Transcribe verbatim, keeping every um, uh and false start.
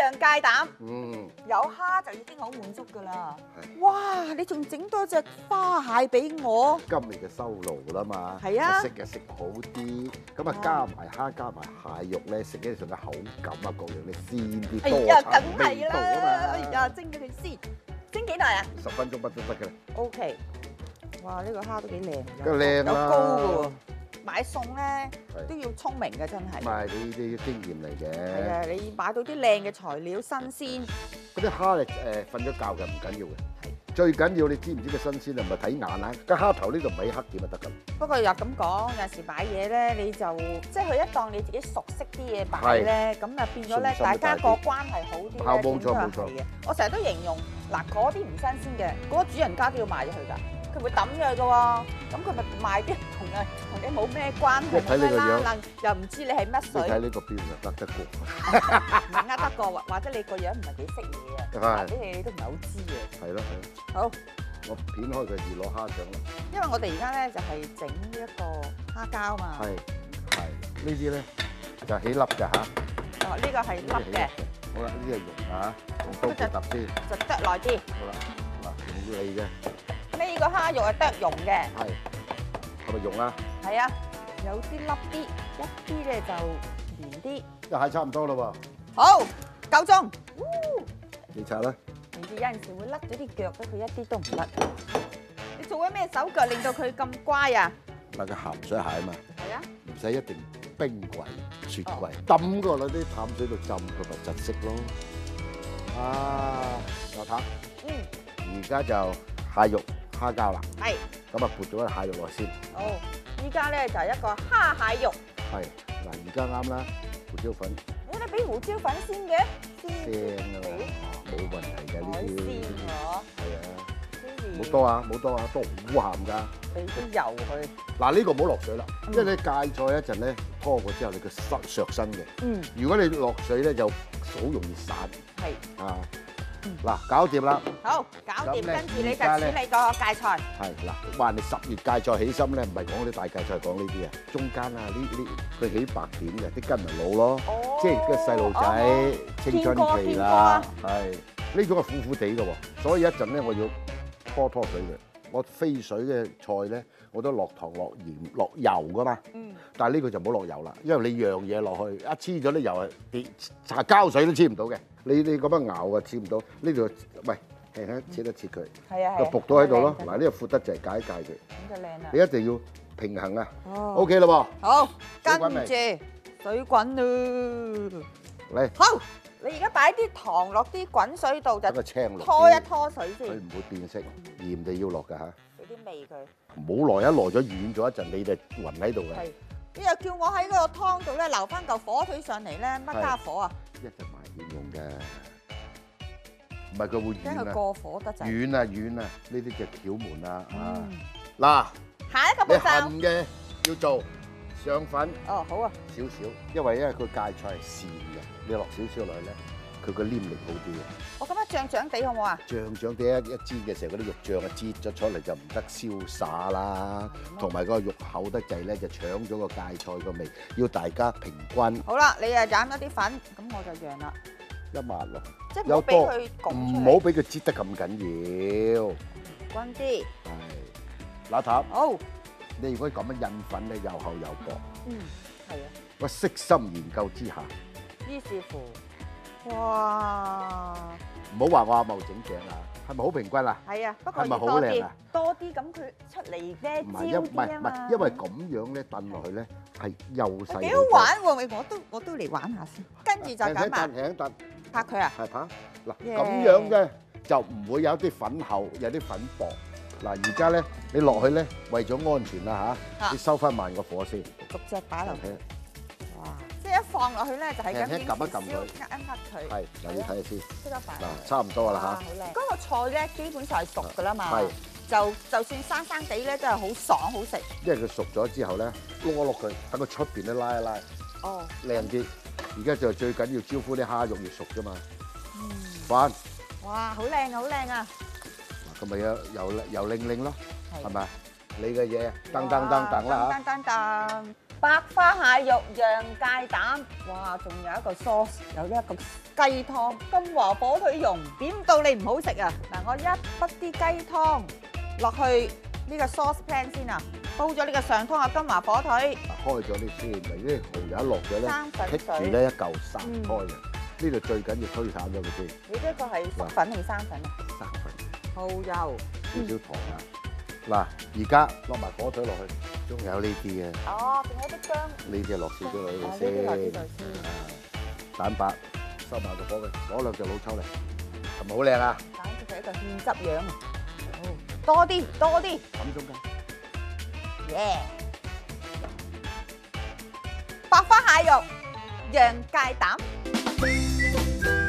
樣芥膽， 嗯， 有蝦就已經好滿足㗎啦。哇！你仲整多隻花蟹俾我， 今日嘅收爐啦嘛， 係啊食嘅食好啲，咁啊加埋蝦加埋蟹肉咧，食起上嘅口感啊各樣你鮮啲多哎呀，梗層味係道啊啦，哎嘛， 呀，蒸咗佢先，蒸幾耐啊十分鐘乜都得嘅啦， ？OK。哇！呢個蝦都幾靚㗎， 梗係靚啦有高㗎喎。買餸咧係都要聰明嘅，真唔係。 係你啲經驗嚟係嘅， 啊，你買到啲靚嘅材料，新鮮。 嗰啲蝦誒瞓咗覺嘅唔緊要嘅，最緊要你知唔知佢新鮮啊？唔係睇眼啊，個蝦頭呢度咪黑點就得㗎啦。 不過又咁講，有時買嘢咧，你就即係佢一當你自己熟悉啲嘢擺咧，咁啊變咗咧，大家個關係好啲咧， 冇錯點都係冇錯嘅。我成日都形容嗱，嗰啲唔新鮮嘅，嗰個主人家都要賣咗佢㗎。佢會抌咗佢嘅喎，咁佢咪賣啲同啊同你冇咩關係， 睇你個樣啦，又唔知你係乜你水， 睇呢個標就得得過， 唔係呃得過，或或者你個樣唔係幾識嘢啊， 係或者你你都唔係好知嘅。 係咯係咯。 好， 我片開佢熱攞蝦上啦。 因為我哋而家咧就係整呢一個蝦膠嘛。 係係呢啲咧就起粒㗎嚇。 哦，呢個係粒嘅， 好啦，呢啲係肉啊，用刀片揼先。 就剁耐啲。 好啦，嗱用脷嘅， 呢個蝦肉係剁蓉嘅， 係係咪用啊？ 係啊，有啲粒啲，一啲咧就黏啲。 一蟹差唔多啦喎， 好，夠鐘。 你拆啦。 平時有陣時會甩咗啲腳咧，佢一啲都唔甩。你做緊咩手腳令到佢咁乖啊？ 嗱個鹹水蟹啊嘛， 係啊， 唔使一定冰櫃、雪櫃，抌過落啲淡水度浸佢咪窒息咯。啊，牛扒， 嗯， 而家就蟹肉蝦膠啦， 係。 咁啊撥咗個蟹肉落先。 好，依家咧就係一個蝦蟹肉。 係嗱，而家啱啦，胡椒粉。 你哋俾胡椒粉先嘅， 腥啊嘛，冇問題嘅呢海啲， 鮮嗬， 係啊， 跟住冇多啊，冇多啊，多好鹹㗎。 俾啲油佢。 嗱呢個唔好落水啦，因為你芥菜一陣咧拖過之後，你個身削身嘅。 嗯， 如果你落水咧，就好容易散係。 啊。嗱，搞掂啦。 好，搞掂， 咁咧跟住你就而家咧處理個芥菜。 係嗱，話你十月芥菜起心咧，唔係講啲大芥菜，講呢啲啊，中間啊呢呢佢起白點嘅，啲根咪老咯， 哦即係個細路仔青春期啦，係呢種係苦苦地嘅喎，所以一陣咧我要拖拖水嘅。我飛水嘅菜咧，我都落糖、落鹽、落油噶嘛。 嗯。 但係呢個就唔好落油啦，因為你樣嘢落去，一黐咗啲油係跌，搽膠水都黐唔到嘅。你你咁樣熬啊，黐唔到。呢度喂，輕輕切一切佢， 係啊係。 就仆到喺度咯。嗱，呢個闊得就係解一解佢。 咁就靚啦。 你一定要平衡啊。 哦。 OK 啦喎。 好，跟滾住水滾啦。 嚟， 好，你而家擺啲糖落啲滾水度就等佢青綠拖一啲， 拖水先， 佢唔會變色。鹽就要落㗎嚇。 俾啲味佢。 唔好耐，一耐咗軟咗一陣，你就暈喺度嘅。 係。你又叫我喺嗰個湯度咧留翻嚿火腿上嚟咧，乜家伙啊？ 一陣埋點用嘅，唔係佢會軟啊， 驚佢過火得滯。 軟啊軟啊，呢啲就竅門啦啊！ 嗯。 嗱， 下一個步你驟。 恨嘅要做上粉哦，好啊。 少少，因為因為佢芥菜係跣嘅，你落少少落去咧，佢個黏力好啲嘅。 我咁樣漲漲地好唔好啊？ 醬醬啲一一煎嘅時候，嗰啲肉醬啊擠咗出嚟就唔得瀟灑啦，同埋個肉厚得滯咧就搶咗個芥菜個味，要大家平均。 好啦，你啊斬咗啲粉，咁我就讓啦， 一抹落， 即係唔好俾佢拱出嚟， 唔好俾佢擠得咁緊要。 均啲。 係，嗱塔， 好。 你如果咁樣印粉咧，又厚又薄。 嗯，係啊。 我悉心研究之下， 於是乎，哇！ 唔好話我阿茂整正啊，係咪好平均啊？ 係啊，不過係咪要多啲好靚啊， 多啲咁佢出嚟咧唔係因焦唔係唔啲啊嘛。 係，因為咁樣咧燉落去咧係幼細。 幾好玩喎！我都我都嚟玩下先，跟住就咁啊， 輕輕燉， 拍佢啊！ 係拍嗱 Yeah 咁樣嘅就唔會有啲粉厚，有啲粉薄。嗱而家咧你落去咧，為咗安全啦嚇， 啊你收翻慢個火先。 逐隻擺落去， OK， 哇！即係一放落去咧就係咁輕輕撳一撳佢燒呃一呃佢， 係嗱你睇下先， 即刻擺落嗱去。 差唔多啦哇好靚！嗰個菜咧基本上係熟㗎啦嘛， 係就就算生生地咧都係好爽好食。 嚇，因為佢熟咗之後咧，碌一碌佢，等佢出邊咧拉一拉， 哦， 靚啲。而家就最緊要招呼啲蝦肉要熟啫嘛。 嗯， 翻哇，好靚啊，好靚啊！ 嗱，咁咪有油油令令咯，係係咪？你嘅嘢噔噔噔噔啦嚇。 噔噔噔， 白花蟹肉、洋芥蛋，哇！仲有一個 sauce，有呢一個雞湯，金華火腿蓉，點到你唔好食啊！嗱，我一筆啲雞湯落去呢個 sauce pan 先啊，煲咗呢個上湯嘅金華火腿， 開咗啲先，嚟啲蠔油落咗咧， 生粉棘住水。 咧一嚿散開嘅。呢度最緊要推散咗佢先， 你呢個係粟粉定生粉啊？ 生粉， 蠔油， 少少糖啊。嗱，而家落埋火腿落去，仲有呢啲嘅， 哦，仲有啲薑， 呢啲落少少落去哦呢啲落呢度先。 先。 蛋白收埋個火嘅，攞兩隻老抽嚟，係咪好靚啊？ 簡直係一個芡汁樣啊！多啲，多啲， 咁中間， 耶！白花蟹肉、洋芥蛋。